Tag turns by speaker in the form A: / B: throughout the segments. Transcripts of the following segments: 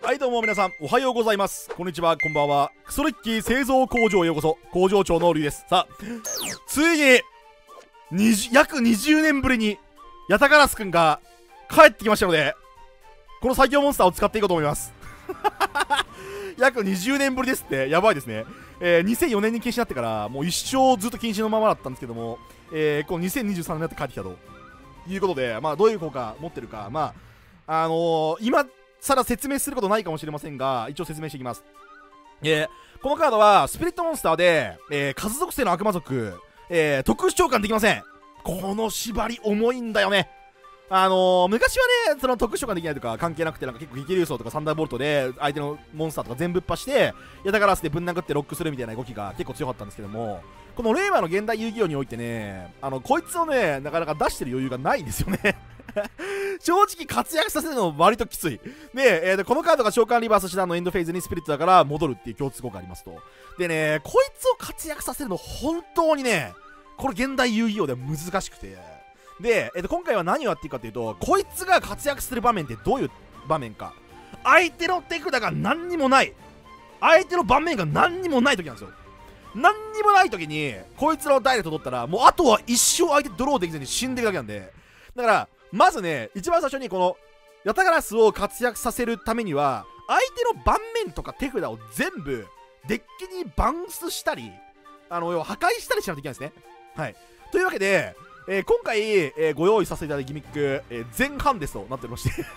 A: はいどうも皆さんおはようございます。こんにちは、こんばんは。クソリッキー製造工場へようこそ。工場長のリュウです。さあ、ついに約20年ぶりにヤタガラスくんが帰ってきましたので、この最強モンスターを使っていこうと思います。約20年ぶりですって、やばいですね。2004年に禁止になってからもう一生ずっと禁止のままだったんですけども、この2023年になって帰ってきたということで、まあどういう効果持ってるか、まあ今さら説明することないかもしれませんが、一応説明していきます。このカードはスピリットモンスターで、数属性の悪魔族、特殊召喚できません。この縛り重いんだよね。昔はね、その特殊召喚できないとか関係なくて、なんか結構激流層とかサンダーボルトで相手のモンスターとか全部ぶっ破してヤタガラスでぶん殴ってロックするみたいな動きが結構強かったんですけども、この令和の現代遊戯王においてね、こいつをねなかなか出してる余裕がないんですよね。正直活躍させるの割ときついで、このカードが召喚リバース手段のエンドフェーズにスピリットだから戻るっていう共通効果がありますと。でね、こいつを活躍させるの本当にね、これ現代遊戯王では難しくて、で、今回は何をやっていくかというと、こいつが活躍する場面ってどういう場面か。相手の手札が何にもない、相手の盤面が何にもない時なんですよ。何にもない時にこいつのダイレクト取ったら、もうあとは一生相手ドローできずに死んでいくだけなんで、だからまずね、一番最初にこのヤタガラスを活躍させるためには、相手の盤面とか手札を全部デッキにバンスしたり、要は破壊したりしないといけないんですね。はい。というわけで、今回、ご用意させていただいたギミック、全ハンデスとなっておりま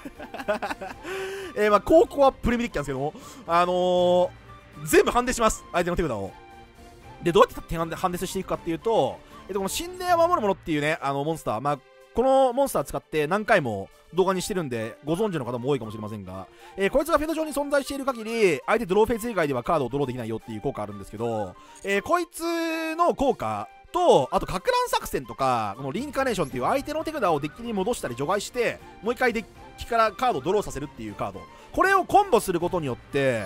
A: してまあ、高校はプレミデッキなんですけども、全部ハンデします、相手の手札を。で、どうやってハンデスしていくかっていうと、この神殿を守るものっていうね、モンスター、まあ、このモンスター使って何回も動画にしてるんでご存知の方も多いかもしれませんが、こいつがフィールド上に存在している限り相手ドローフェイス以外ではカードをドローできないよっていう効果あるんですけど、こいつの効果と、あとかく乱作戦とか、このリインカーネーションっていう相手の手札をデッキに戻したり除外してもう一回デッキからカードをドローさせるっていうカード、これをコンボすることによって、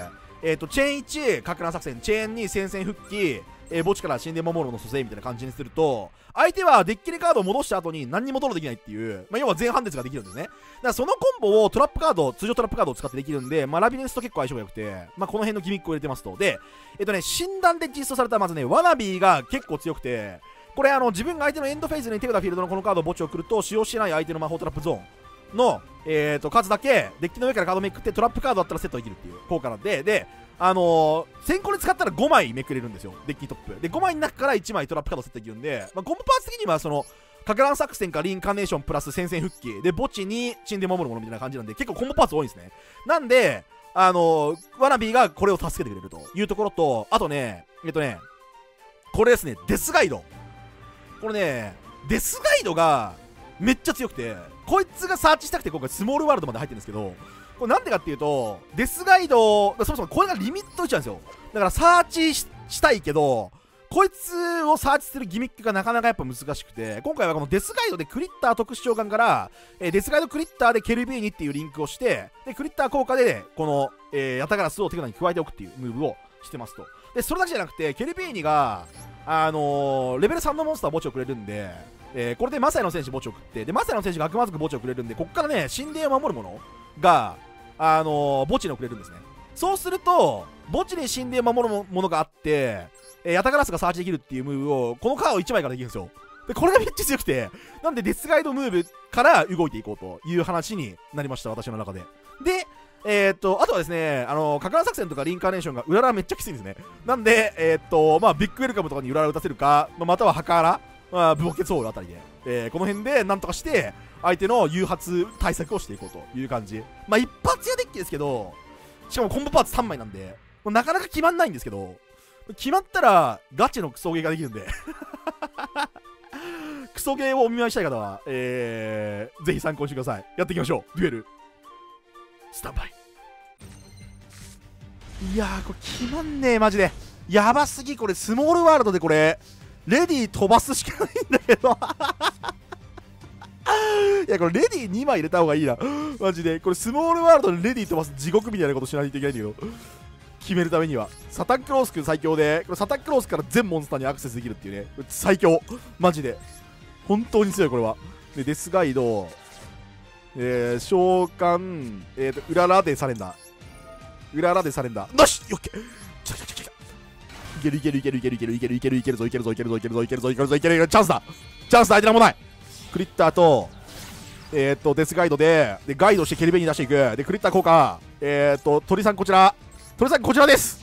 A: チェーン1かく乱作戦、チェーン2戦線復帰、墓地から神殿守るの蘇生みたいな感じにすると、相手はデッキにカードを戻した後に何にもドローできないっていう、まあ、要は全ハンデスができるんですね。だからそのコンボをトラップカード、通常トラップカードを使ってできるんで、まあ、ラビリンスと結構相性が良くて、まあ、この辺のギミックを入れてますと。で、診断で実装されたまずね、ワナビーが結構強くて、これ自分が相手のエンドフェーズに手札フィールドのこのカードを墓地を送ると、使用しない相手の魔法トラップゾーンの、数だけデッキの上からカードめくってトラップカードだったらセットできるっていう効果なんで、先行で使ったら5枚めくれるんですよ、デッキトップで。5枚の中から1枚トラップカードセットできるんで、まあ、コンボパーツ的にはそのかく乱作戦かリインカーネーションプラス戦線復帰で墓地に神殿守るものみたいな感じなんで、結構コンボパーツ多いんですね。なんでワナビーがこれを助けてくれるというところと、あとねこれですね、デスガイド。これね、デスガイドがめっちゃ強くて、こいつがサーチしたくて今回スモールワールドまで入ってるんですけど、これなんでかっていうと、デスガイド、そもそもこれがリミット1なんですよ。だからサーチしたいけど、こいつをサーチするギミックがなかなかやっぱ難しくて、今回はこのデスガイドでクリッター特殊召喚から、デスガイドクリッターでケルビーニっていうリンクをして、でクリッター効果でこの、ヤタガラスを手札に加えておくっていうムーブをしてますと。でそれだけじゃなくて、ケルビーニがレベル3のモンスター墓地をくれるんで、これでマサイの戦士墓地を送って、でマサイの戦士が悪魔族墓地をくれるんで、こっからね神殿を守るものが墓地に送れるんですね。そうすると墓地に神殿を守るものがあって、ヤタガラスがサーチできるっていうムーブをこのカード1枚からできるんですよ。でこれがめっちゃ強くて、なんでデスガイドムーブから動いていこうという話になりました、私の中で。であとはですね、かく乱作戦とかリインカーネーションが裏ラめっちゃきついんですね。なんでまあビッグウェルカムとかに裏ラ打たせるか、またはハカーラ、まあ、ブボケツホールあたりで、この辺でなんとかして相手の誘発対策をしていこうという感じ。まあ一発屋デッキですけど、しかもコンボパーツ3枚なんでなかなか決まんないんですけど、決まったらガチのクソゲーができるんでクソゲーをお見舞いしたい方は、ぜひ参考にしてください。やっていきましょう。デュエルスタンバイ。いやーこれ決まんねえマジでやばすぎ。これスモールワールドでこれレディ飛ばすしかないんだけどいやこれレディ2枚入れた方がいいなマジで。これスモールワールドでレディ飛ばす地獄みたいなことしないといけないんだけど、決めるためにはサタンクロースくん最強で、これサタンクロースから全モンスターにアクセスできるっていうね、最強マジで本当に強いこれは。でデスガイド、召喚、裏ラでサレンダー裏ラでサレンダー。よし、オッケー。来た来た来た来た。いけるいけるいけるいけるいけるいけるいけるいけるぞいけるぞいけるぞいけるぞいけるぞいけるぞいけるぞいけるぞいける。チャンスだチャンスだ。相手なんもない。クリッターとデスガイドでガイドしてケリベに出していく。でクリッター効果鳥さんこちら、鳥さんこちらです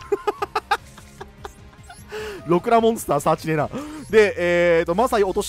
A: ロクラモンスターサーチねえな。でマサイ落として、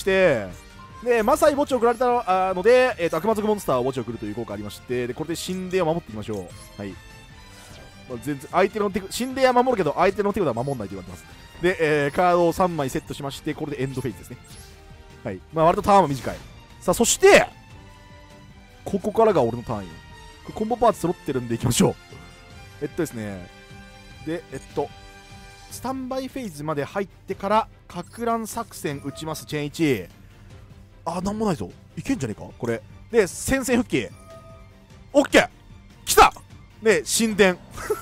A: でマサイ墓地を送られたので、悪魔族モンスターを墓地を送るという効果ありまして、でこれで神殿を守っていきましょう。はい、まあ、全然相手の神殿は守るけど相手の手札は守んないと言われてます。で、カードを3枚セットしまして、これでエンドフェイズですね。はい、まあ割とターンは短い。さあそしてここからが俺のターンよ。コンボパーツ揃ってるんでいきましょう。ですね、でスタンバイフェーズまで入ってからかく乱作戦打ちます。チェーン1。あ、なんもないぞ。いけんじゃねえかこれで。戦線復帰。オッケー来た。で神殿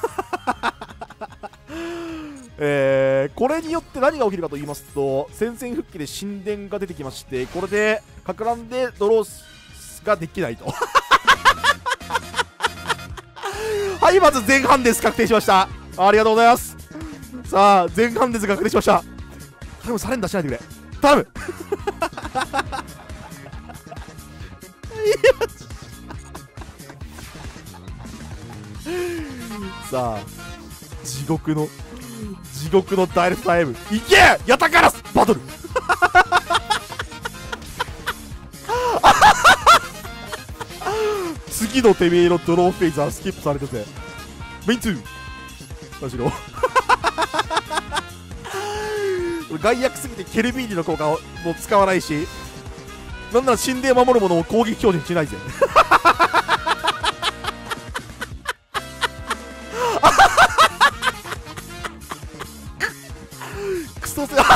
A: これによって何が起きるかと言いますと、戦線復帰で神殿が出てきまして、これでかく乱でドローができないとはい、まず前半です確定しました。ありがとうございます。さあ前半です確定しました。頼む、サレンダーしないでくれ、頼むさあ地獄のダイレクトタイムいけ。ヤタガラスバトル次のてめえのドローフェイズはスキップされてて、メイン2マジの害悪すぎてケルビーニの効果をもう使わないし、なんなら神殿を守るものを攻撃表示しないぜクソせ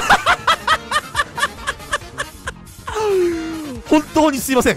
A: 本当にすいません。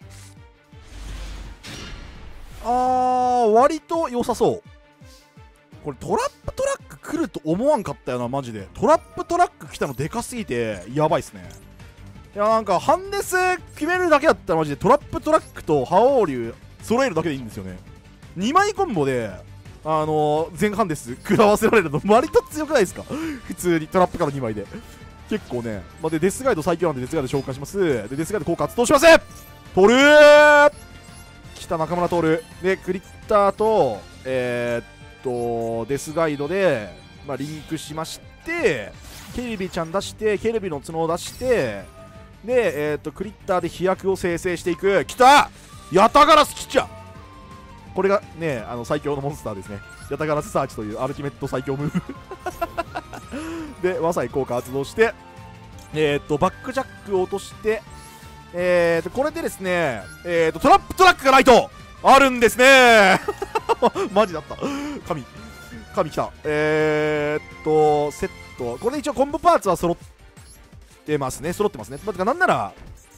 A: 割と良さそう。これトラップトラック来ると思わんかったよなマジで。トラップトラック来たのでかすぎてやばいっすね。いやなんかハンデス決めるだけだったらマジでトラップトラックと覇王竜揃えるだけでいいんですよね。2枚コンボで全ハンデス食らわせられるの割と強くないですか普通にトラップから2枚で結構ね。まあ、でデスガイド最強なんでデスガイド召喚します。でデスガイド効果発動します。トルー来た、中村トルでクリッターとデスガイドで、まあ、リンクしまして、ケルビちゃん出して、ケルビの角を出して、で、クリッターで飛躍を生成していく。きたヤタガラス来ちゃう。これがね、最強のモンスターですね。ヤタガラスサーチというアルティメット最強ムーブで、マサイ効果発動して、バックジャックを落として、これでですね、トラップトラックがないとあるんですねマジだった。神きた。セット。これで一応コンボパーツは揃ってますね。まあ、なんなら、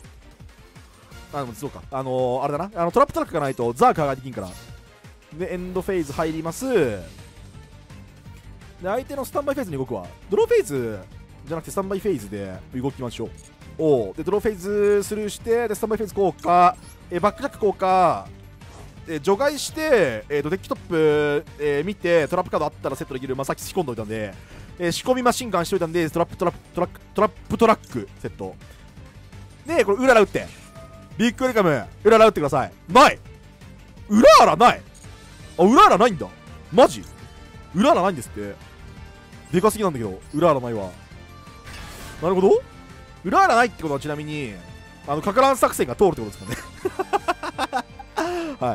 A: そうか。あれだな。トラップトラックがないとザークができんから。で、エンドフェーズ入ります。で、相手のスタンバイフェーズに動くわ。ドローフェーズじゃなくてスタンバイフェーズで動きましょう。で、ドローフェーズスルーして、で、スタンバイフェーズ効果、バックジャック効果、除外して、デッキトップ、見てトラップカードあったらセットできる。まあ、さっき仕込んどいたんで、仕込みマシンガンしといたんでトラップトラックセットで、これウララ打ってビッグウェルカムウララ打ってください。ないウラーラない。ウラーラないんだマジ。ウラーラないんですって。でかすぎなんだけどウラーラないわ。なるほど。ウラーラないってことはちなみにかく乱作戦が通るってことですかねはい。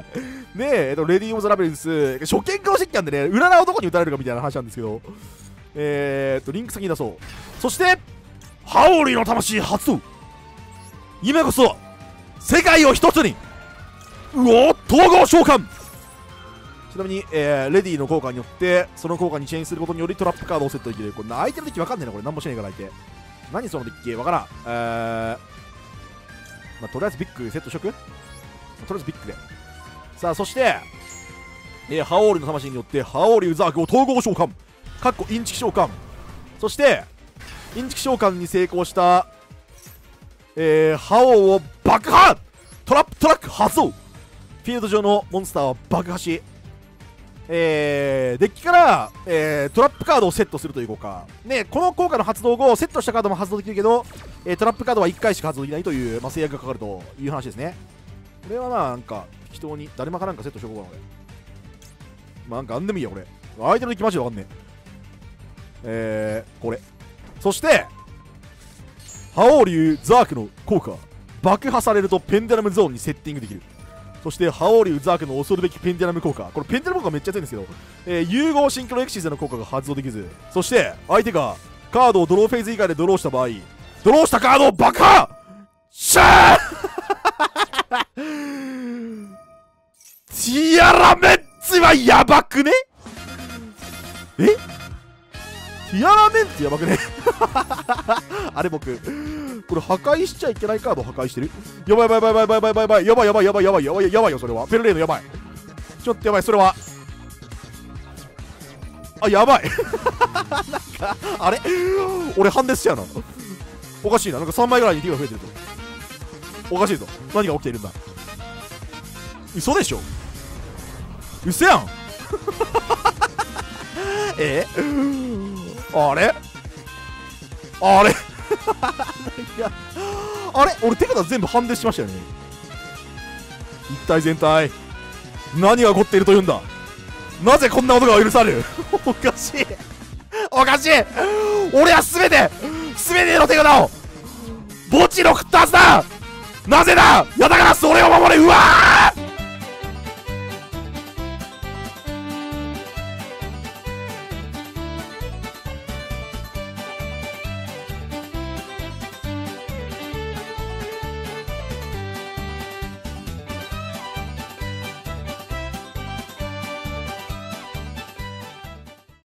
A: で、レディー・オブ・ザ・ラビリンス、初見黒実験でね、裏をどこに打たれるかみたいな話なんですけど、リンク先に出そう。そして、ハオリーの魂発動。今こそ、世界を一つに、統合召喚。ちなみに、レディーの効果によって、その効果にチェーンすることによりトラップカードをセットできる。これ、相手のデッキわかんねえな、これ。なんもしねえから相手。何そのデッキわからん。まあ、とりあえずビッグセットしとく。とりあえずビッグで。さあそして、ハオールの魂によってハオールザークを統合召喚かっこインチキ召喚。そしてインチキ召喚に成功した、ハオを爆破。トラップトラック発動。フィールド上のモンスターは爆破しデッキから、トラップカードをセットするという効果で、この効果の発動後セットしたカードも発動できるけど、トラップカードは1回しか発動できないという、制約がかかるという話ですね。これはなんか適当に誰もかなんかセットしようかな俺。なんかなんでもいいやこれ。相手のデッキマジでわかんねえ。これそして覇王竜ザークの効果、爆破されるとペンデラムゾーンにセッティングできる。そして覇王竜ザークの恐るべきペンデラム効果、これペンデラム効果めっちゃ強いんですけど、融合シンクロエクシスの効果が発動できず、そして相手がカードをドローフェーズ以外でドローした場合、ドローしたカードを爆破シャーティアラメッツはやばくね。ティアラメンツやばくねあれ僕これ破壊しちゃいけないカードを破壊してる。やばいやばいやばいやばいやばいやばいやばいやばいやばいやばいやばいやばいよそれは。ペルレーノやばい、ちょっとやばいそれは。やばいなんかあれ俺ハンデスしちゃうのおかしいな。なんか3枚ぐらいに手が増えてるとおかしいぞ。何が起きているんだ。嘘でしょ。嘘やんあれあれいやあれ俺手札全部ハンデしましたよね。一体全体何が起こっているというんだ。なぜこんなことが許されるおかしいおかしい。俺は全ての手札を墓地の食ったはずだ。なぜだ。やだからそれを守れ。うわー